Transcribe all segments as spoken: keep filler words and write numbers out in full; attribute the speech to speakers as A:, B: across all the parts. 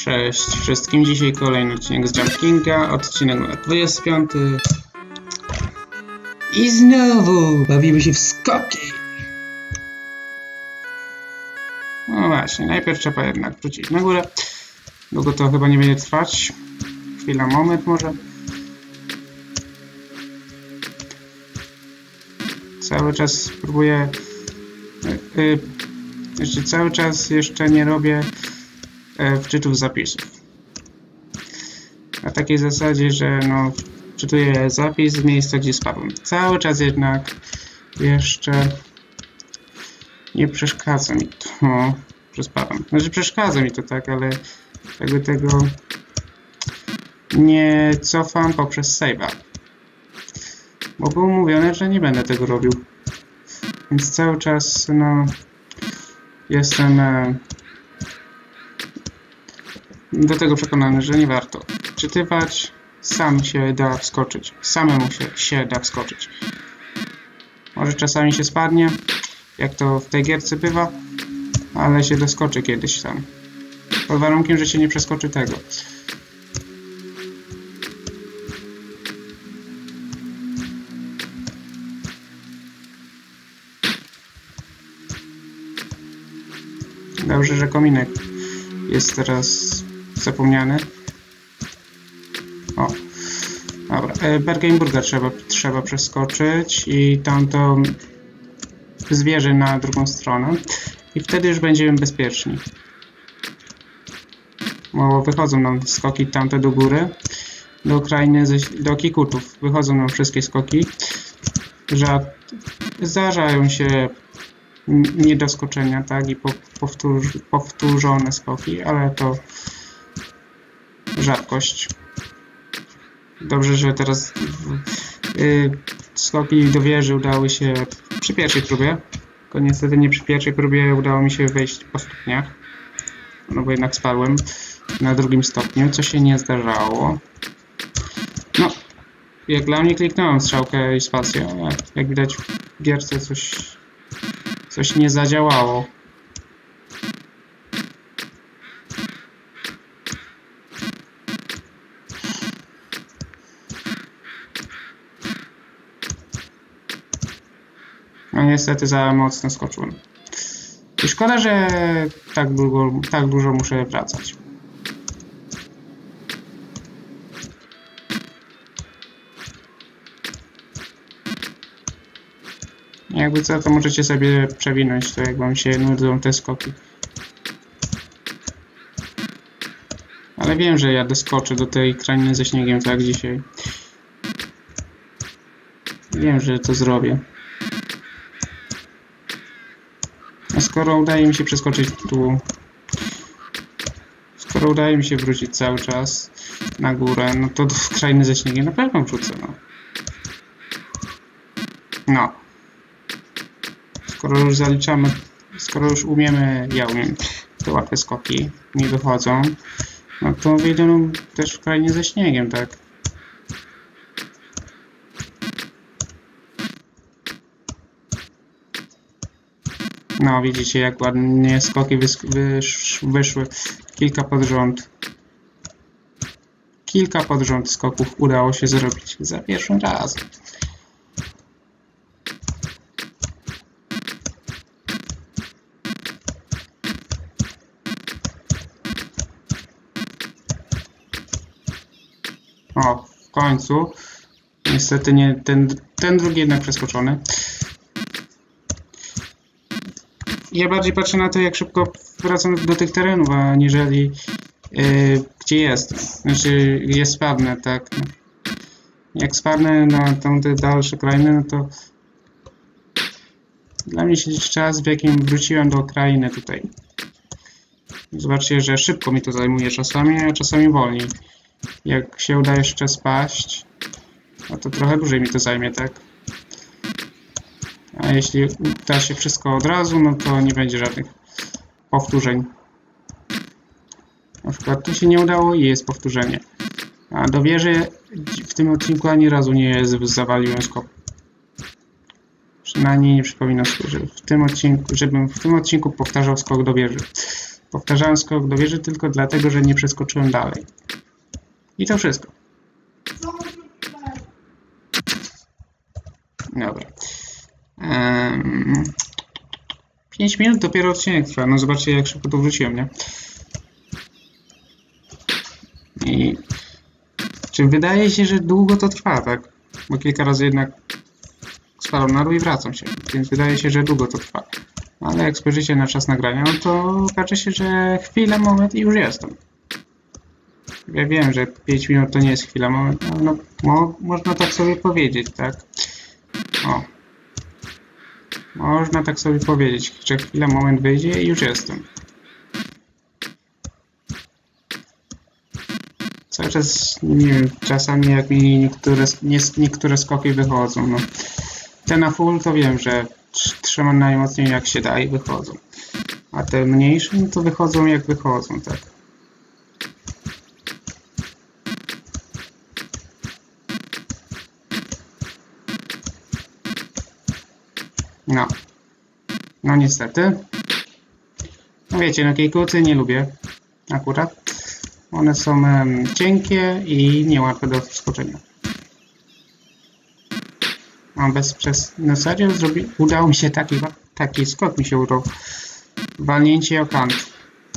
A: Cześć wszystkim, dzisiaj kolejny odcinek z Jump Kinga, odcinek numer dwudziesty piąty. I znowu bawimy się w skoki. No właśnie, najpierw trzeba jednak wrócić na górę. Długo to chyba nie będzie trwać. Chwila, moment może. Cały czas próbuję... Yy, jeszcze cały czas jeszcze nie robię yy, wczytów zapisów. Na takiej zasadzie, że no wczytuję zapis z miejsca, gdzie spadłem. Cały czas jednak jeszcze nie przeszkadza mi to, no, że spadam. Znaczy przeszkadza mi to, tak, ale jakby tego nie cofam poprzez save'a. Bo było mówione, że nie będę tego robił. Więc cały czas, no, jestem e, do tego przekonany, że nie warto czytywać. Sam się da wskoczyć. Samemu się, się da wskoczyć. Może czasami się spadnie, jak to w tej gierce bywa, ale się doskoczy kiedyś tam. Pod warunkiem, że się nie przeskoczy tego. Dobrze, że kominek jest teraz zapomniany. O, dobra. Bergenburga trzeba, trzeba przeskoczyć i tamto zwierzę na drugą stronę. I wtedy już będziemy bezpieczni. Bo wychodzą nam skoki tamte do góry, do krainy, do Kikutów. Wychodzą nam wszystkie skoki. Że zdarzają się niedoskoczenia, tak, i powtórz, powtórzone skoki, ale to rzadkość. Dobrze, że teraz yy, skoki do wieży udały się przy pierwszej próbie, tylko niestety nie przy pierwszej próbie udało mi się wejść po stopniach, no bo jednak spadłem na drugim stopniu, co się nie zdarzało. No, jak dla mnie kliknąłem strzałkę i spację, ale jak widać w gierce coś Coś nie zadziałało. No niestety za mocno skoczyłem. I szkoda, że tak długo, tak dużo muszę wracać. Jakby co, to możecie sobie przewinąć to, jak wam się nudzą te skoki. Ale wiem, że ja doskoczę do tej krainy ze śniegiem, tak, dzisiaj. Wiem, że to zrobię. A skoro udaje mi się przeskoczyć tu... Skoro udaje mi się wrócić cały czas na górę, no to do krainy ze śniegiem na pewno wrzucę, no. No. Skoro już zaliczamy, skoro już umiemy, ja umiem te łatwe skoki, nie dochodzą, no to wyjdą też w krainie ze śniegiem, tak? No, widzicie, jak ładnie skoki wysz, wysz, wyszły. Kilka pod rząd. Kilka pod rząd skoków udało się zrobić za pierwszym razem. O, w końcu. Niestety nie, ten, ten drugi jednak przeskoczony. Ja bardziej patrzę na to, jak szybko wracam do tych terenów, aniżeli yy, gdzie jest. Znaczy, jest spadnę, tak. Jak spadnę na tamte dalsze krainy, no to dla mnie się liczy czas, w jakim wróciłem do krainy tutaj. Zobaczcie, że szybko mi to zajmuje czasami, a czasami wolniej. Jak się uda jeszcze spaść, no to trochę dłużej mi to zajmie, tak? A jeśli uda się wszystko od razu, no to nie będzie żadnych powtórzeń. Na przykład tu się nie udało i jest powtórzenie. A do wieży w tym odcinku ani razu nie zawaliłem skok. Przynajmniej nie przypominam sobie, że w tym odcinku, żebym w tym odcinku powtarzał skok do wieży. Powtarzałem skok do wieży tylko dlatego, że nie przeskoczyłem dalej. I to wszystko. Dobra. Um, pięć minut dopiero odcinek trwa. No zobaczcie, jak szybko to wróciłem, nie? I czy wydaje się, że długo to trwa, tak? Bo kilka razy jednak spadam na dół i wracam się. Więc wydaje się, że długo to trwa. Ale jak spojrzycie na czas nagrania, no to okaże się, że chwila, moment i już jestem. Ja wiem, że pięć minut to nie jest chwila, moment, ale no, mo można tak sobie powiedzieć, tak? O. Można tak sobie powiedzieć, że chwila, moment wyjdzie i już jestem. Cały czas, nie wiem, czasami jak mi niektóre, nie, niektóre skoki wychodzą, no. Te na full to wiem, że trzymam najmocniej jak się da i wychodzą. A te mniejsze, no to wychodzą jak wychodzą, tak. No. No niestety. No wiecie, no kejkuty nie lubię. Akurat. One są um, cienkie i niełatwe do wskoczenia. Mam bez przez... No serio, zrobi... udało mi się taki, taki skok mi się udał. Walnięcie o kant.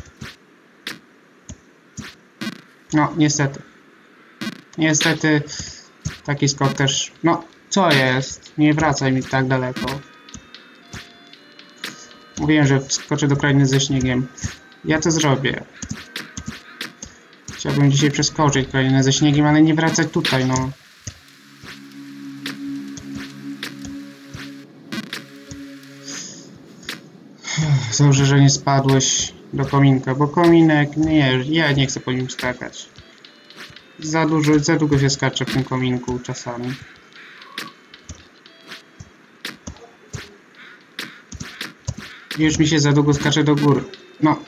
A: No, niestety. Niestety taki skok też... No, co jest? Nie wracaj mi tak daleko. Mówiłem, że skoczę do krainy ze śniegiem. Ja to zrobię. Chciałbym dzisiaj przeskoczyć krainę ze śniegiem, ale nie wracać tutaj, no. Dobrze, że nie spadłeś do kominka, bo kominek, nie, ja nie chcę po nim skakać. Za dużo, za długo się skacze w tym kominku czasami. Już mi się za długo skacze do góry. No.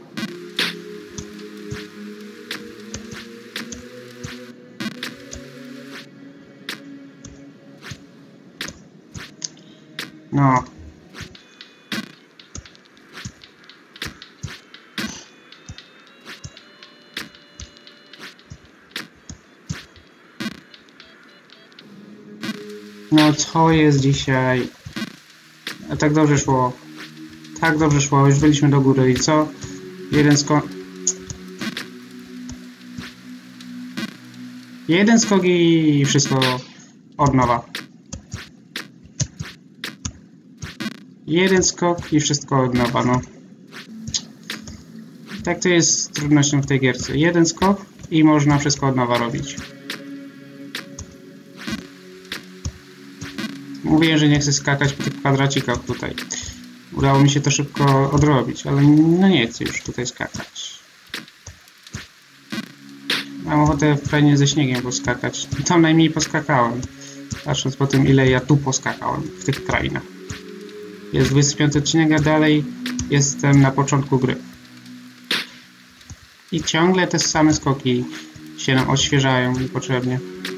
A: No. No co jest dzisiaj? A tak dobrze szło. Tak dobrze szło, już byliśmy do góry i co? Jeden skok... Jeden skok i wszystko od nowa. Jeden skok i wszystko od nowa, no. Tak to jest z trudnością w tej gierce. Jeden skok i można wszystko od nowa robić. Mówiłem, że nie chcę skakać po tych kwadracikach tutaj. Udało mi się to szybko odrobić, ale no nie chcę już tutaj skakać. Mam ochotę w krainie ze śniegiem poskakać. Tam najmniej poskakałem. Patrząc po tym, ile ja tu poskakałem w tych krainach. Jest dwudziesty piąty odcinek, a dalej jestem na początku gry. I ciągle te same skoki się nam odświeżają niepotrzebnie.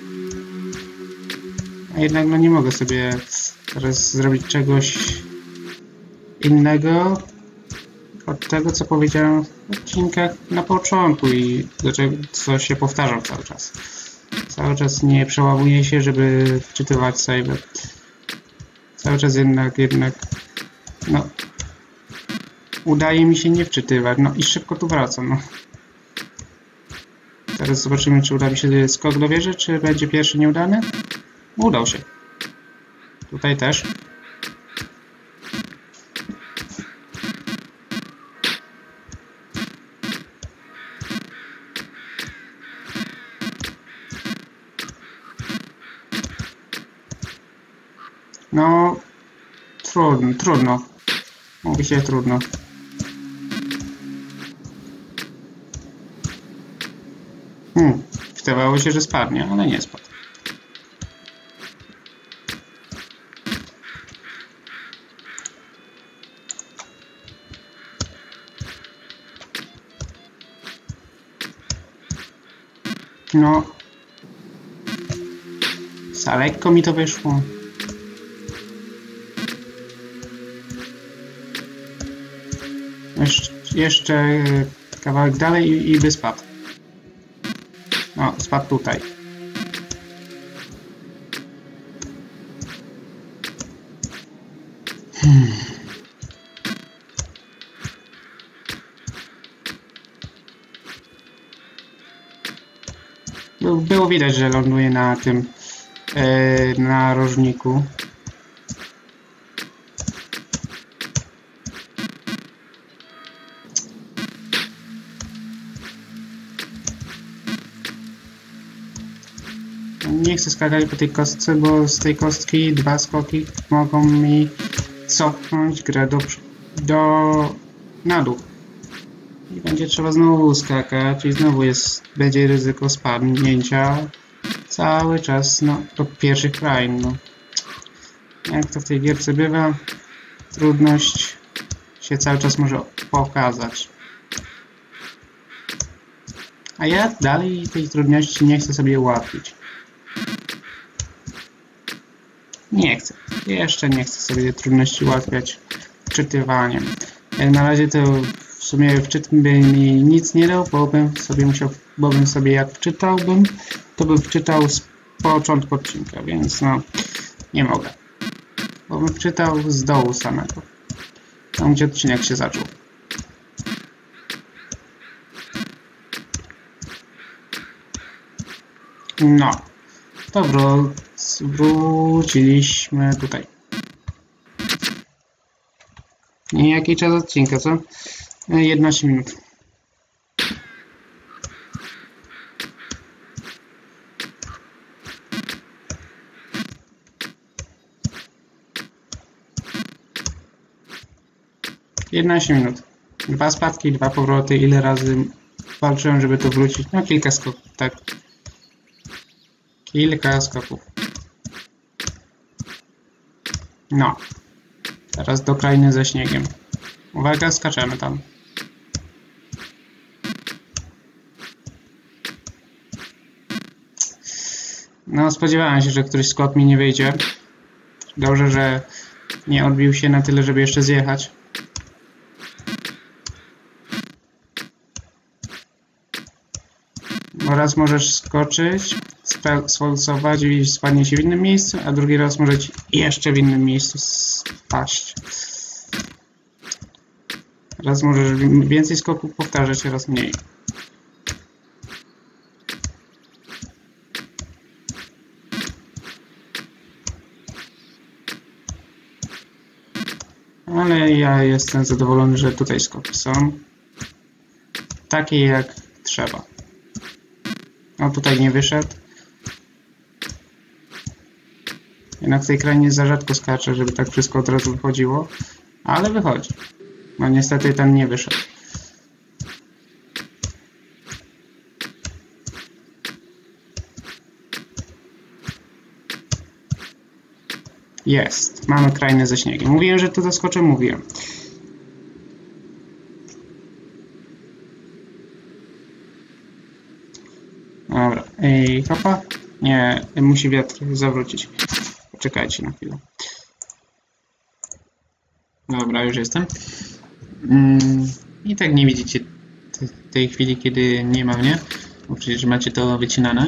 A: A jednak no nie mogę sobie teraz zrobić czegoś innego od tego, co powiedziałem w odcinkach na początku i do czego, co się powtarzał cały czas. Cały czas nie przełamuję się, żeby wczytywać save. Cały czas jednak, jednak, no, udaje mi się nie wczytywać, no i szybko tu wracam, no. Teraz zobaczymy, czy uda mi się skok do wieży, czy będzie pierwszy nieudany. Udał się. Tutaj też. No, trudno, trudno. Mówi się trudno. Hmm, wydawało się, że spadnie, ale nie spadł. No, za lekko mi to wyszło. Jeszcze jeszcze kawałek dalej i, i by spadł. No, spadł tutaj. Hmm. Było widać, że ląduje na tym yy, narożniku. Nie chcę skakać po tej kostce, bo z tej kostki dwa skoki mogą mi cofnąć grę do, do na dół. I będzie trzeba znowu skakać i znowu jest, będzie ryzyko spadnięcia cały czas no, do pierwszych krain. No. Jak to w tej gierce bywa, trudność się cały czas może pokazać. A ja dalej tej trudności nie chcę sobie ułatwić. Nie chcę. Jeszcze nie chcę sobie trudności ułatwiać wczytywaniem. Jak na razie to w sumie wczyt by mi nic nie dał, bo bym sobie musiał, bo bym sobie jak wczytałbym, to bym wczytał z początku odcinka, więc no nie mogę. Bo bym wczytał z dołu samego. Tam gdzie odcinek się zaczął. No. Dobra, wróciliśmy tutaj. I jaki czas odcinka, co? jedenaście minut. jedenaście minut. Dwa spadki, dwa powroty. Ile razy walczyłem, żeby tu wrócić? No kilka skoków, tak. Kilka skoków. No. Teraz do krainy ze śniegiem. Uwaga, skaczemy tam. No, spodziewałem się, że któryś skok mi nie wyjdzie. Dobrze, że nie odbił się na tyle, żeby jeszcze zjechać. Raz możesz skoczyć, sfolsować i spadnie się w innym miejscu, a drugi raz może ci jeszcze w innym miejscu spaść. Raz możesz więcej skoków powtarzać, raz mniej. Ale ja jestem zadowolony, że tutaj skoki są takie jak trzeba. No tutaj nie wyszedł. Jednak w tej krainie za rzadko skaczę, żeby tak wszystko od razu wychodziło. Ale wychodzi. No niestety ten nie wyszedł. Jest. Mamy krainę ze śniegiem. Mówiłem, że tu zaskoczę, mówiłem. Dobra. Ej, hopa. Nie, musi wiatr zawrócić. Poczekajcie na chwilę. Dobra, już jestem. I tak nie widzicie tej chwili, kiedy nie ma mnie. Bo przecież macie to wycinane.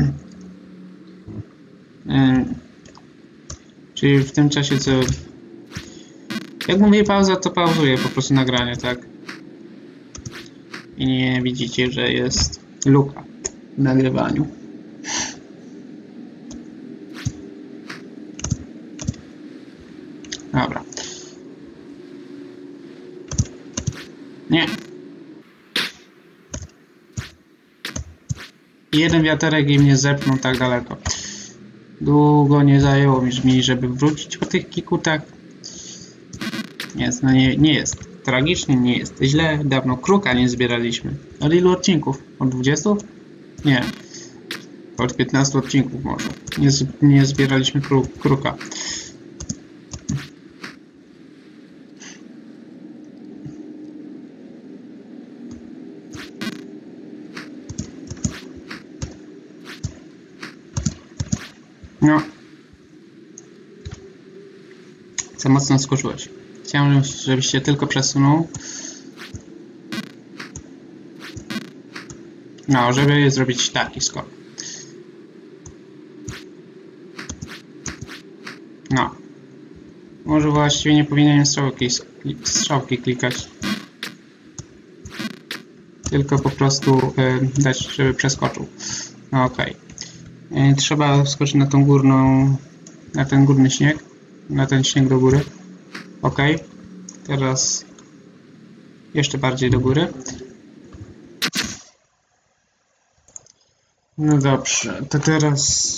A: Czyli w tym czasie, co... Jak mówię pauza, to pauzuję po prostu nagranie, tak? I nie widzicie, że jest luka w nagrywaniu. Dobra. Nie. Jeden wiaterek i mnie zepchnął tak daleko. Długo nie zajęło mi, żeby wrócić po tych kikutach. Jest, no nie, nie jest. Tragicznie nie jest. Źle, dawno kruka nie zbieraliśmy. Od ilu odcinków? Od dwudziestu? Nie. Od piętnastu odcinków może. Nie, nie zbieraliśmy kru, kruka. No. Za mocno skoczyłeś. Chciałem, żebyś się tylko przesunął. No, żeby zrobić taki skok. No. Może właściwie nie powinienem strzałki, strzałki klikać. Tylko po prostu y, dać, żeby przeskoczył. No, okej. Okay. Trzeba skoczyć na tą górną, na ten górny śnieg. Na ten śnieg do góry. Ok. Teraz jeszcze bardziej do góry. No dobrze, to teraz...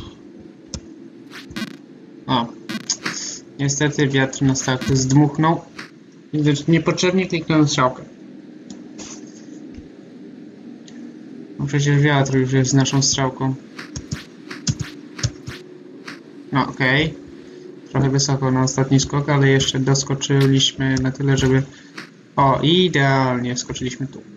A: O. Niestety wiatr nas tak zdmuchnął. Więc niepotrzebnie kliknąłem strzałkę. No przecież wiatr już jest z naszą strzałką. No okej. Okay. Trochę wysoko na ostatni skok, ale jeszcze doskoczyliśmy na tyle, żeby... O, idealnie skoczyliśmy tu.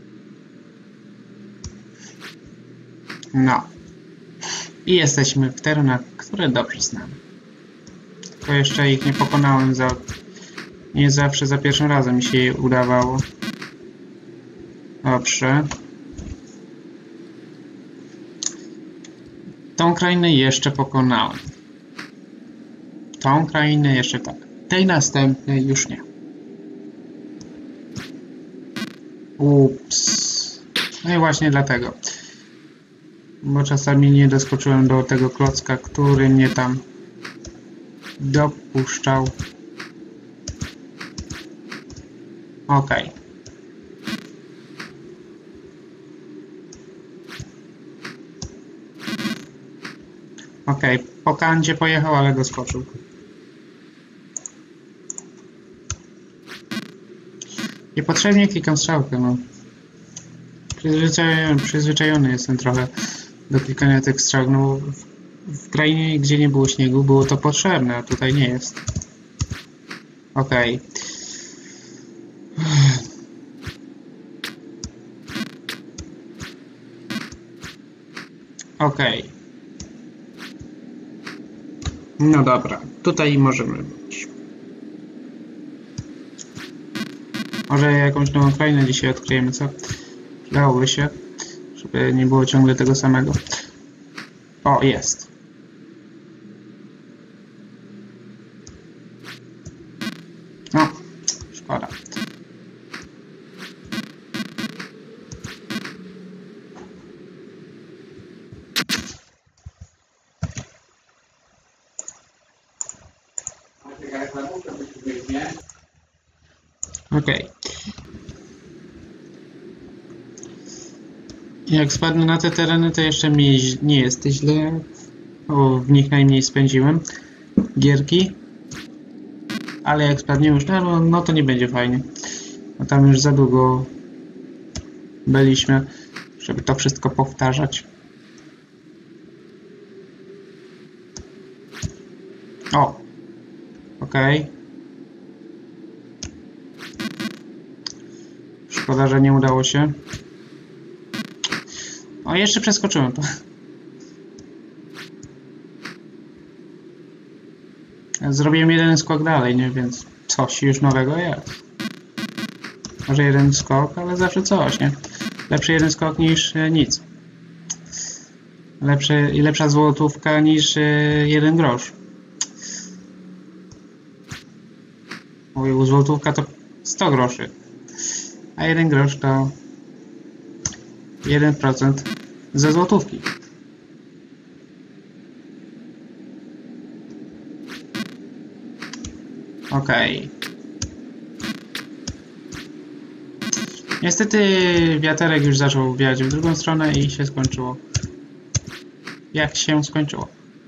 A: No. I jesteśmy w terenach, które dobrze znamy. Tylko jeszcze ich nie pokonałem za... Nie zawsze za pierwszym razem mi się je udawało. Dobrze. Tą krainę jeszcze pokonałem. Tą krainę jeszcze tak. Tej następnej już nie. Ups. No i właśnie dlatego. Bo czasami nie doskoczyłem do tego klocka, który mnie tam dopuszczał. Ok. Ok, po kancie pojechał, ale doskoczył. Niepotrzebnie klikam strzałkę, no. Przyzwyczajony, przyzwyczajony jestem trochę do klikania tych strzałek, no w, w krainie, gdzie nie było śniegu, było to potrzebne, a tutaj nie jest. Okej. Okej. No dobra, tutaj możemy być. Może jakąś nową krainę dzisiaj odkryjemy, co? Przydałoby się, żeby nie było ciągle tego samego. O, jest. No, szkoda. Okej. Okay. Jak spadnę na te tereny, to jeszcze mi nie jest źle, bo w nich najmniej spędziłem gierki. Ale jak spadnie już, no, no to nie będzie fajnie. No tam już za długo byliśmy, żeby to wszystko powtarzać. O! Okej. Okay. Szkoda, że nie udało się. O, jeszcze przeskoczyłem to. Zrobiłem jeden skok dalej, nie? Więc coś już nowego jest. Może jeden skok, ale zawsze coś, nie? Lepszy jeden skok niż e, nic. Lepszy, i lepsza złotówka niż e, jeden grosz. Mówił, złotówka to sto groszy. A jeden grosz to jeden procent ze złotówki. Okej. Okay. Niestety wiaterek już zaczął wiać w drugą stronę i się skończyło. Jak się skończyło?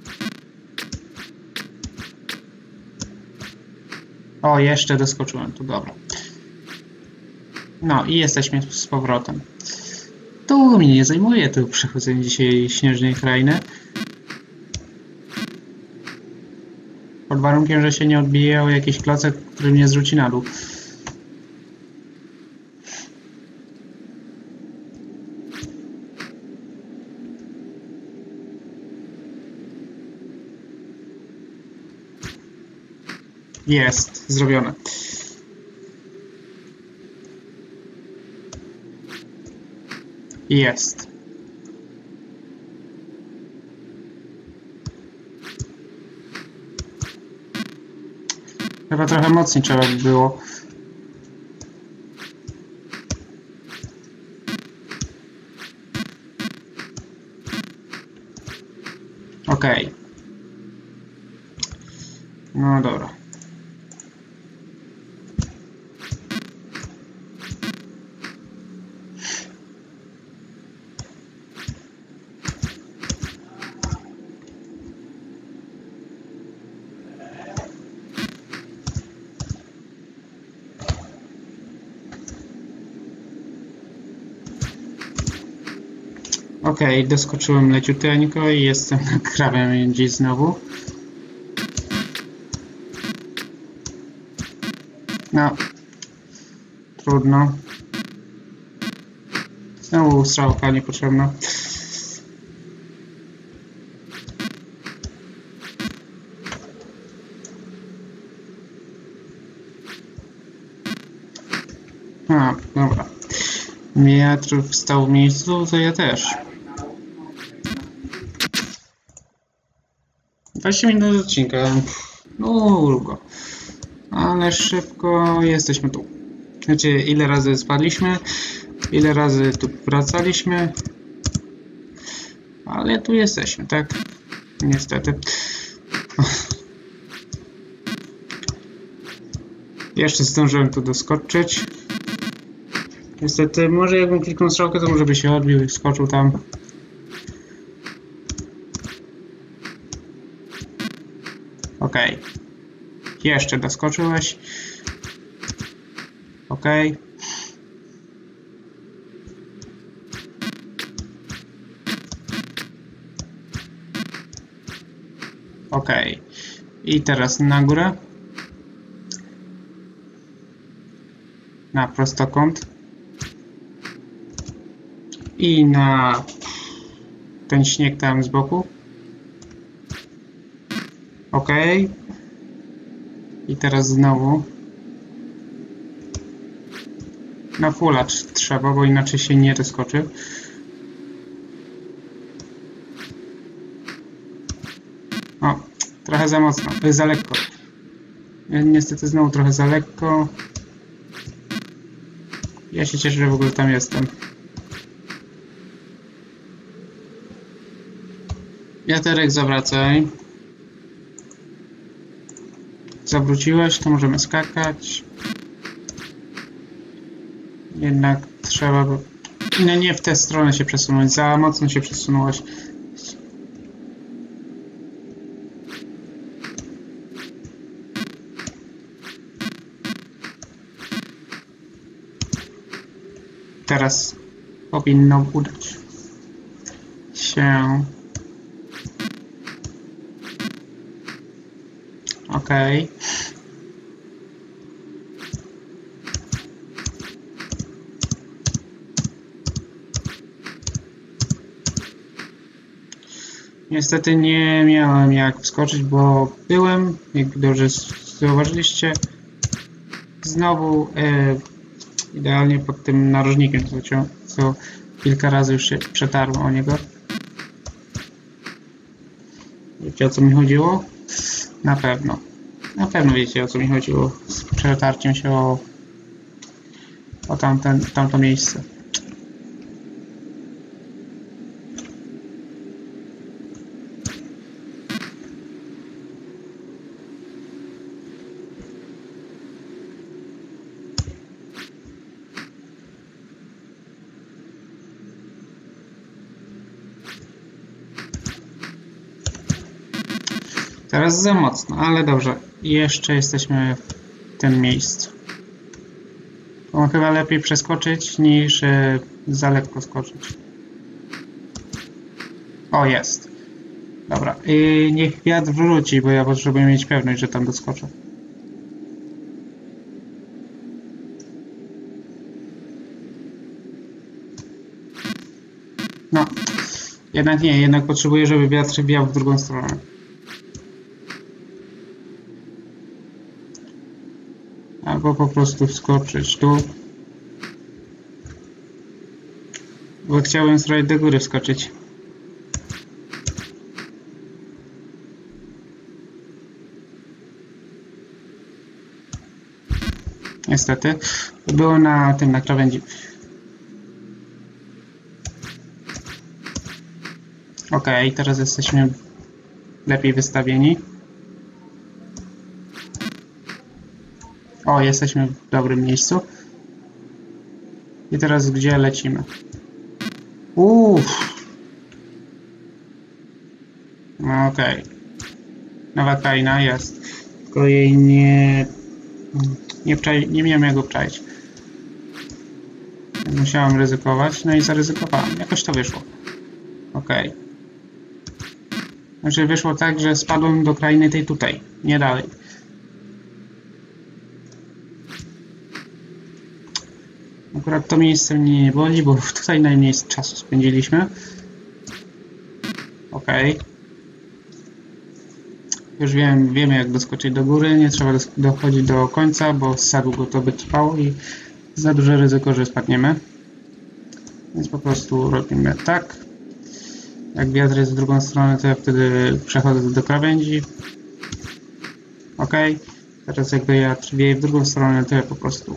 A: O, jeszcze doskoczyłem tu, dobra. No i jesteśmy z powrotem. To mnie nie zajmuje to przechodzenie dzisiaj śnieżnej krainy. Pod warunkiem, że się nie odbije o jakiś klocek, który mnie zrzuci na dół. Jest, zrobione. Jest. Chyba trochę mocniej trzeba by było. Okej. Okay. No dobra. Okej, okay, doskoczyłem leciuteńko i jestem na krawędzi znowu. No, trudno. Znowu strzałka niepotrzebna. A, dobra. Wiatr stał w miejscu, to ja też. dwadzieścia minut odcinka. No, długo. Ale szybko jesteśmy tu. Znaczy, ile razy spadliśmy, ile razy tu wracaliśmy. Ale tu jesteśmy, tak? Niestety. Jeszcze zdążyłem tu doskoczyć. Niestety, może jakbym kliknął strzałkę, to może by się odbił i skoczył tam. Okej. Okay. Jeszcze doskoczyłeś. Okej. Okay. Okej. Okay. I teraz na górę. Na prostokąt. I na ten śnieg tam z boku. Okej. Okay. I teraz znowu na fulla trzeba, bo inaczej się nie doskoczy. O, trochę za mocno, za lekko. Niestety znowu trochę za lekko. Ja się cieszę, że w ogóle tam jestem. Wiaterek, zawracaj. Zawróciłeś, to możemy skakać. Jednak trzeba... No nie w tę stronę się przesunąć, za mocno się przesunąłeś. Teraz powinno udać się. Okej. Okay. Niestety nie miałem jak wskoczyć, bo byłem, jak dobrze zauważyliście, znowu e, idealnie pod tym narożnikiem, co, co kilka razy już się przetarłem o niego. Wiecie, o co mi chodziło? Na pewno. Na pewno wiecie, o co mi chodziło z przetarciem się o, o tamten, tamto miejsce. Teraz za mocno, ale dobrze. Jeszcze jesteśmy w tym miejscu. To chyba lepiej przeskoczyć niż e, za lekko skoczyć. O, jest. Dobra. I niech wiatr wróci, bo ja potrzebuję mieć pewność, że tam doskoczę. No. Jednak nie, jednak potrzebuję, żeby wiatr wiał w drugą stronę. Albo po prostu wskoczyć tu. Bo chciałem sobie do góry wskoczyć. niestety. Było na tym, na krawędzi. Ok, teraz jesteśmy lepiej wystawieni. O, jesteśmy w dobrym miejscu. I teraz gdzie lecimy? Uff. No, okej. Okay. Nowa kraina jest. Tylko jej nie... Nie, wczai, nie miałem jak obczaić. Musiałem ryzykować, no i zaryzykowałem. Jakoś to wyszło. Okej. Okay. Znaczy wyszło tak, że spadłem do krainy tej tutaj, nie dalej. Akurat to miejsce mnie nie boli, bo tutaj najmniej czasu spędziliśmy. Okej. Okay. Już wiem, wiemy jak doskoczyć do góry, nie trzeba dochodzić do końca, bo za długo to by trwało i za duże ryzyko, że spadniemy. Więc po prostu robimy tak. Jak wiatr jest w drugą stronę, to ja wtedy przechodzę do krawędzi. Ok. Teraz jak wiatr wieje w drugą stronę, to ja po prostu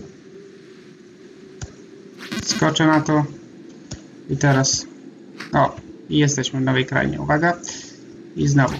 A: skoczę na to. I teraz... O! I jesteśmy w nowej krainie. Uwaga! I znowu.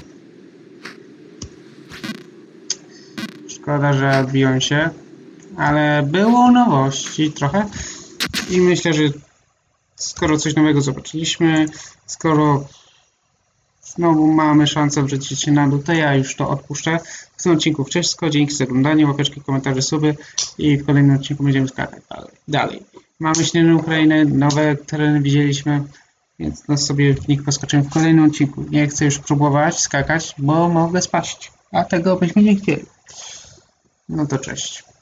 A: Szkoda, że odbiłem się. Ale było nowości trochę. I myślę, że skoro coś nowego zobaczyliśmy, skoro znowu mamy szansę wrzucić się na dół, to ja już to odpuszczę. W tym odcinku wszystko. Dzięki za oglądanie, łapeczki, komentarze, suby i w kolejnym odcinku będziemy skakać dalej. Mamy śnieżną Ukrainę, nowe tereny widzieliśmy, więc no sobie w nich poskoczymy w kolejnym odcinku. Nie chcę już próbować skakać, bo mogę spaść, a tego byśmy nie chcieli. No to cześć.